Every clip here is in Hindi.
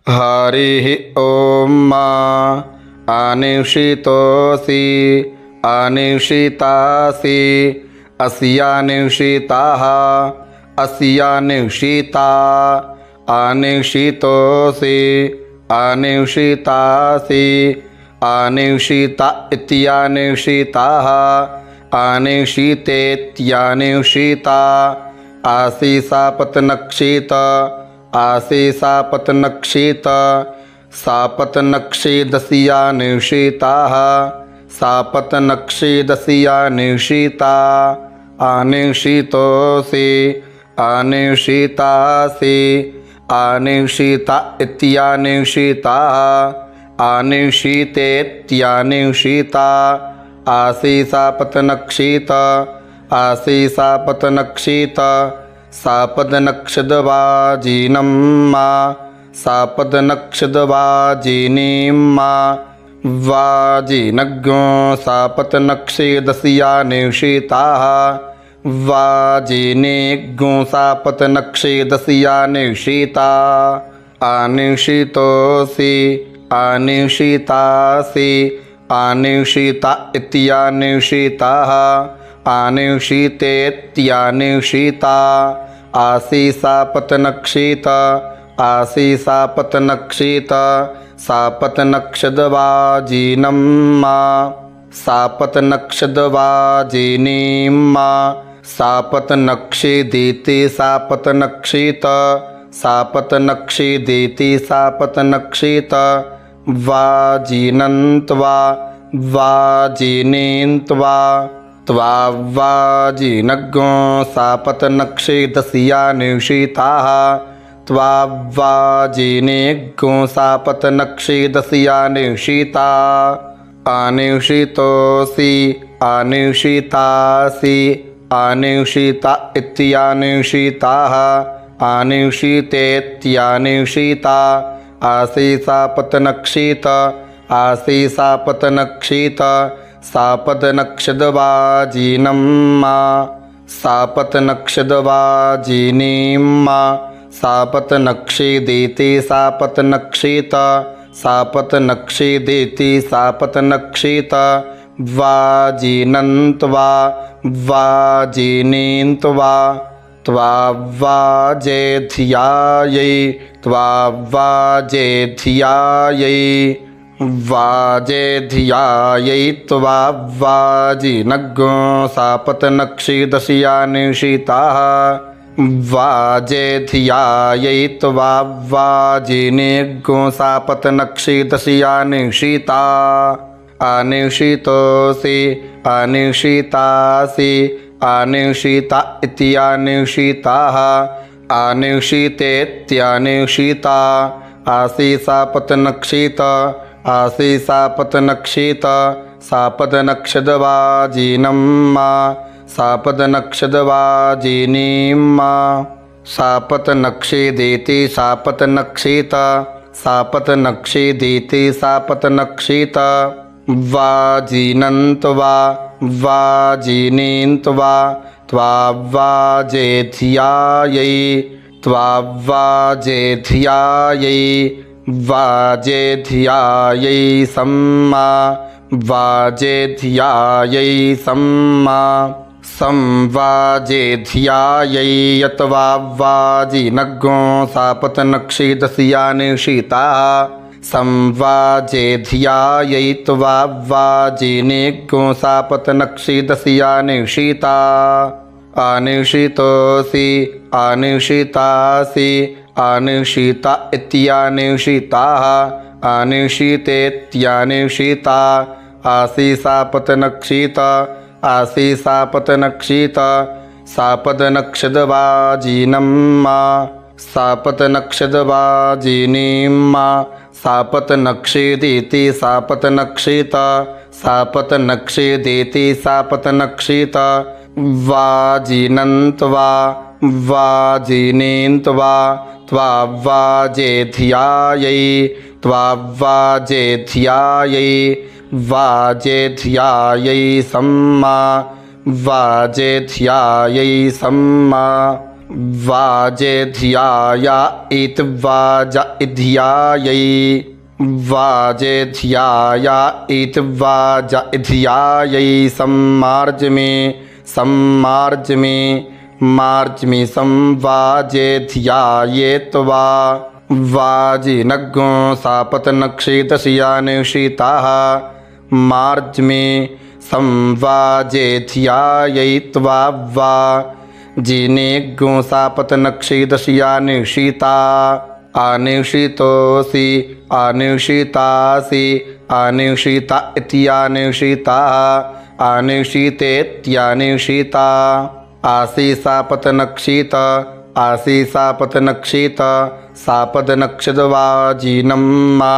हरिः ॐ अनिषितोऽसि अनिषितासि अस्यानिषिताः अस्यानिषिता अनिषितोऽसि अनिषितासि अनिषिता इत्यनिषिताः अनिषितेत्यनिषिता आसि सापत्नक्षित आसि सापत्नक्षित सापत्नक्षिदस्यानिषिताः सापत्नक्षिदस्यानिषिता अनिषितोऽसि अनिषितासि अनिषिता इत्यनिषिताः अनिषितेत्यनिषिता आसि सापत्नक्षित आसि सापत्नक्षित सापदनक्षदवाजिनम्मा सापदनक्षदवाजिनीम्मा वाजिनज्ञो सापत्नक्षेदस्यानिषिताः वाजिनेज्ञो सापत्नक्षेदस्यानिषिता अनिषितोऽसि अनिषितासि अनिषिता इत्यनिषिताः अनिषितेत्यनिषिता आसि सापत्नक्षित आसि सापत्नक्षित सापत्नक्षदवाजिनम्मा सापत्नक्षदवाजिनीम्मा सापत्नक्षिदिति सापत्नक्षित सापत्नक्षिदिति सापत्नक्षित वाजिनन्त्वा वाजिनीन्त्वा त्वा वाजिनज्ञो सापत्नक्षिदस्यानिषिताः त्वा वाजिनेज्ञो सापत्नक्षिदस्यानिषिता अनिषितोऽसि अनिषितासि अनिषिता इत्यनिषिताः अनिषितेत्यनिषिता आसि सापत्नक्षित आसि सापत्नक्षित सापत्नक्षदवाजिनम्मा सापत्नक्षदवाजिनीम्मा सापत्नक्षिदिति सापत्नक्षित सापत्नक्षिदिति सापत्नक्षित वाजिनन्त्वा वाजिनीन्त्वा त्वा वाजेध्यायै त्वा वाजेध्यायै वाजेध्यायै त्वा वाजिनज्ञो सापत्नक्षिदस्यानिषिताः वाजेध्यायै त्वा वाजिनेज्ञो सापत्नक्षिदस्यानिषिता अनिषितोऽसि अनिषितासि अनिषिता इत्यनिषिताः अनिषितेत्यनिषिता आसि सापत्नक्षित आसि सापत्नक्षित सापत्नक्षदवाजिनम्मा सापत्नक्षदवाजिनीम्मा सापत्नक्षिदिति सापत्नक्षित सापत्नक्षिदिति सापत्नक्षित वाजिनन्त्वा वाजिनीन्त्वा त्वा वाजेध्यायै त्वा वाजेध्यायै वाजेध्यायै सम्मा वाजेध्यायै सम्मा संवाजेध्यायै यत्वा वाजिनज्ञो सापत्नक्षिदस्यानिषिताः संवाजेध्यायै त्वा वाजिनेज्ञो सापत्नक्षिदस्यानिषिता अनिषितोऽसि अनिषितासि अनिषिता इत्यनिषिताः अनिषितेत्यनिषिता आसि सापत्नक्षित आसि सापत्नक्षित सापत्नक्षदवाजिनम्मा सापत्नक्षदवाजिनीम्मा सापत्नक्षिदिति सापत्नक्षित सापत्नक्षिदिति सापत्नक्षित वाजिनन्त्वा वाजिनीन्त्वा त्वा वाजेध्यायै त्वा वाजेध्यायै वाजेध्यायै सम्मा वाजेध्यायै सम्मा वाजेध्याया इत वाजा इध्यायै वाजेध्याया इत वाजा इध्यायै सम्मार्जमे सम्मार्जमे मार्जमे संवाजेध्यायेत्वा वाजिनग्गो सापतनक्षेतशियानुषिताः मार्जमे संवाजेध्यायैत्वा वा जिनेग्गो सापतनक्षेतशियानुषिता अनुषितोऽसि अनुषितासि अनुषिता इत्यानुषिताः अनुषितेत्यनुषिता आसि सापतनक्षित आसि सापतनक्षित सापतनक्षदवाजिनम्मा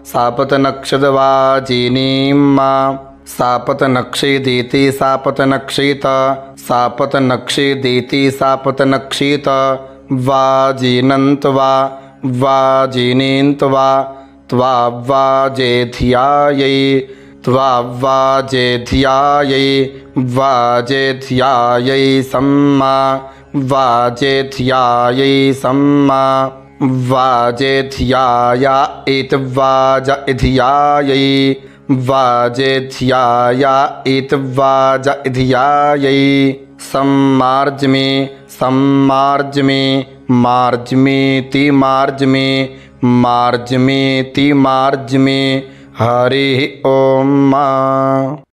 सापतनक्षदवाजिनीम्मा सापतनक्षेदेति सापतनक्षित सापतनक्षेदेति सापतनक्षित वाजिनन्त्वा वाजिनीन्त्वा त्वा वाजेध्यायै त्वा वाजेध्यायै वाजेध्यायै सम्मा वाजेध्यायै सम्मा वाजेध्याया इत वाज इध्यायै वाजेध्याया इत वाज इध्यायै सम्मार्जमे सम्मार्जमे मार्जमेति मार्जमे मार्जमेति मार्जमे हरि ओम।